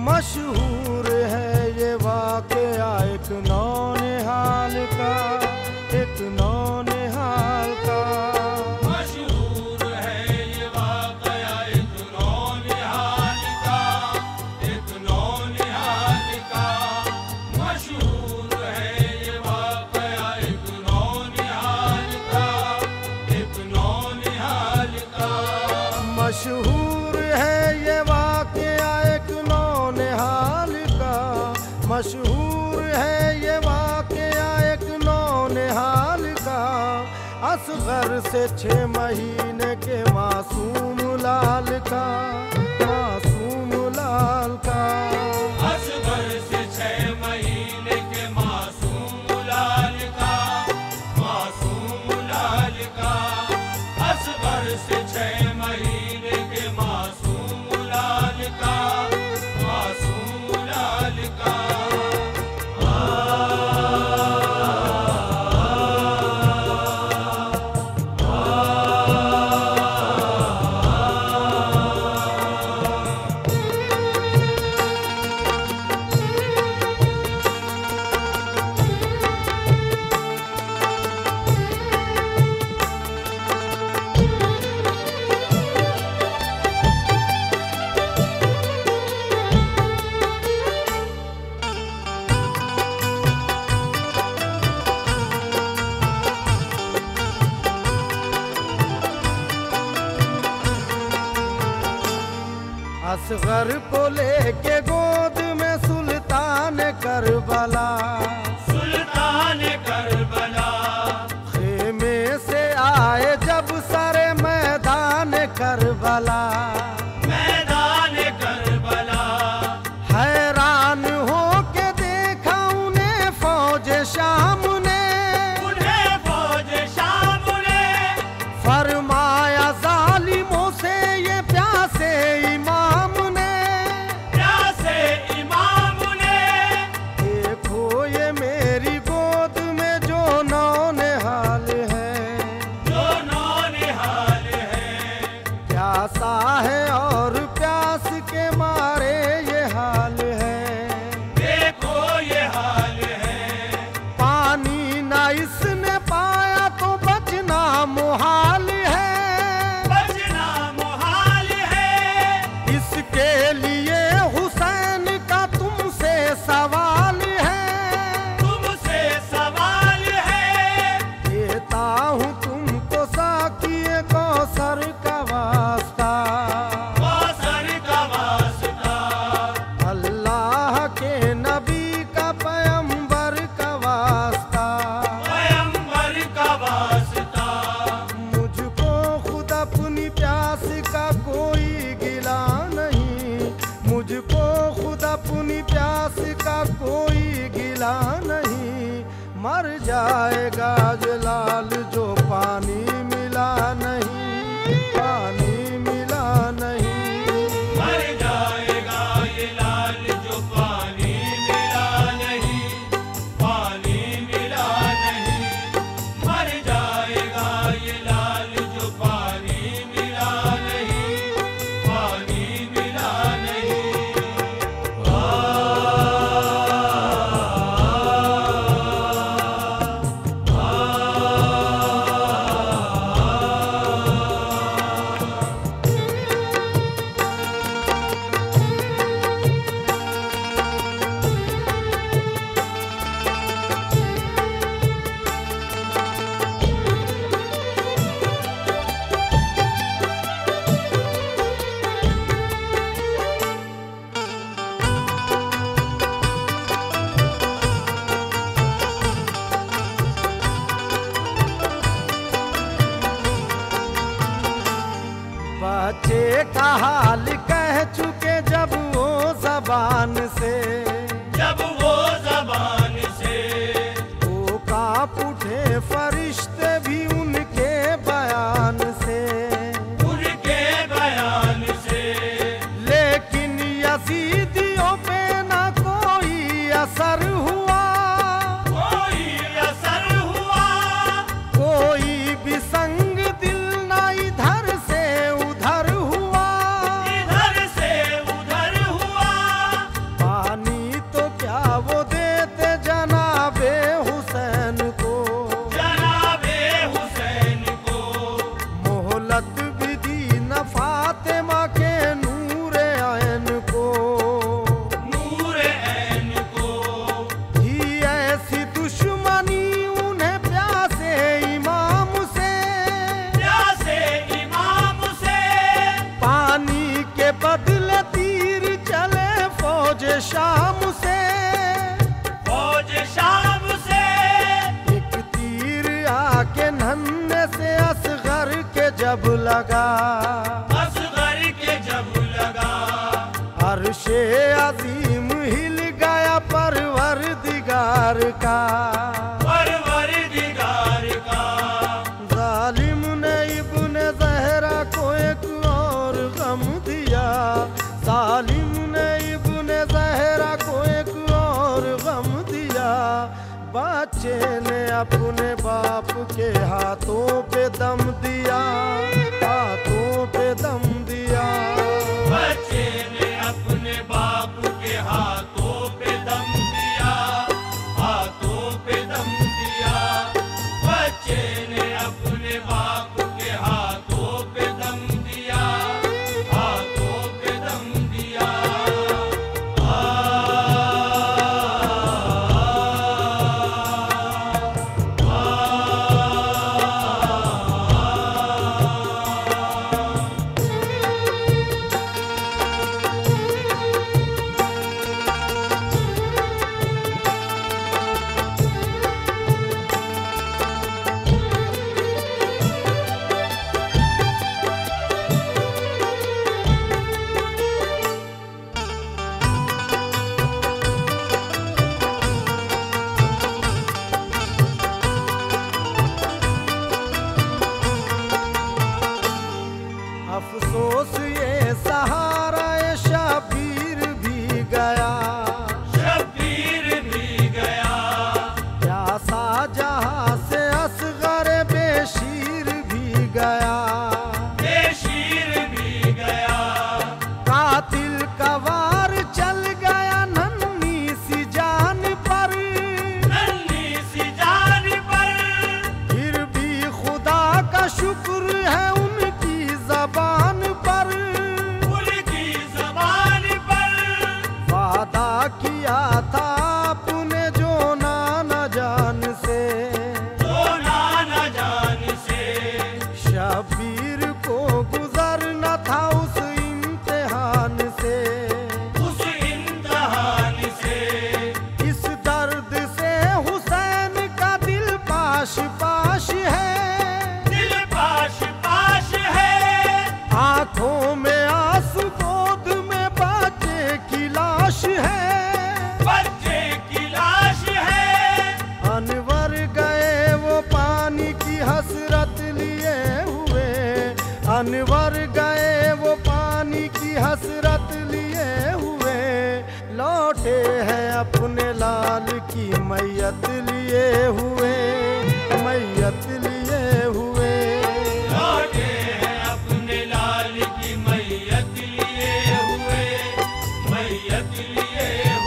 मशहूर है ये वाक़या एक नौनिहाल का, एक नौनिहाल का। मशहूर है ये वाक़या एक नौनिहाल का, एक नौनिहाल का। मशहूर है ये वाक़या एक नौनिहाल का, एक नौनिहाल का। मशहूर है ये वाक़या एक नौनिहाल का, मशहूर है ये वाक़या एक नौनिहाल का। असगर से 6 महीने के मासूम लाल का, मासूम लाल का। असगर से 6 महीने के मासूम लाल का, मासूम लाल का। असगर से 6 महीने के मासूम लाल का, मासूम लाल का। असगर को लेके गोद में सुल्तान करबला, सुल्तान करबला। खेमे से आए जब सरे मैदान करबला, मैदान करबला। हैरान हो के देखा उन्हें फौज शाम ने, उन्हें फौज शाम ने। फरमाया जालिमों से ये प्यासे इमाम ने, प्यासे इमाम ने। देखो ये मेरी गोद में जो नौनिहाल है, जो नौनिहाल है। प्यासा है और प्यास के मारे ये हाल है। देखो ये हाल है। पानी ना इसने पाया तो बचना मुहाल है, बचना मुहाल है। इसके लिए हुसैन का तुमसे सवाल है, तुमसे सवाल है। देता हूँ तुमको साकिए कौसर का वास्ता, कौसर का वास्ता। अल्लाह के नबी का पैगंबर का वास्ता। पैगंबर का वास्ता। मुझको खुद अपनी प्यास का कोई गिला नहीं, मुझको खुद अपनी प्यास का कोई गिला नहीं। मर जाएगा जलाल जो पानी मिला नहीं, पानी मिला नहीं। मर जाएगा ये लाल जो पानी मिला नहीं, पानी मिला नहीं। मर जाएगा ये लाल जो पानी मिला नहीं, पानी मिला नहीं। बच्चे का हाल कह चुके जब वो जबान से, जब वो जबान से। वो कांप उठे फरिश्ते भी उनके बयान से, उनके बयान से। लेकिन यजीदियों पे ना कोई असर हुआ, कोई असर हुआ। कोई भी संग दिल ना इधर से उधर हुआ, इधर से उधर हुआ। शाम से, फौज शाम से, एक तीर आके नन्हे से असगर के जब लगा, असगर के जब लगा, अर्शे अजीम हिल गया परवरदिगार का, परवरदिगार का। जालिम ने इब्ने ज़हरा को एक और गम दिया, जालिम ने इब्ने ज़हरा को एक और गम दिया। बच्चे ने अपने बाप के हाथों पे दम दिया, हाथों पे दम दिया। बच्चे ने अपने बाप के हाथों पे दम दिया, हाथों पे दम दिया। बच्चे ने अपने बाप के हाथों पे दम दिया, हाथों पे दम दिया। अफसोस ये सहारा ये शबीर भी गया, शब्बीर भी गया, प्यासा जहां से असगर बेशीर भी गया, बेशीर भी गया। कातिल का वार चल गया नन्ही सी जान पर, नन्ही सी जान पर, फिर भी खुदा का शुक्र है उनकी जबान पर, उनकी ज़बान पर। वादा किया था आपने जो नाना जान से, तो नाना जान से, शबीर को गुजरना था उस इम्तिहान से, उस इम्तिहान से। इस दर्द से हुसैन का दिल पाश पाश है, दिल पाश पाश है, आंखों में आंसू गोद में बच्चे की लाश है। बच्चे की लाश है। अनवर गए वो पानी की हसरत लिए हुए, अनवर गए वो पानी की हसरत लिए हुए, लौटे हैं अपने लाल की मैयत लिए हुए, मैयत लिए हुए। लौटे हैं अपने लाल की मैयत लिए हुए, मैयत लिए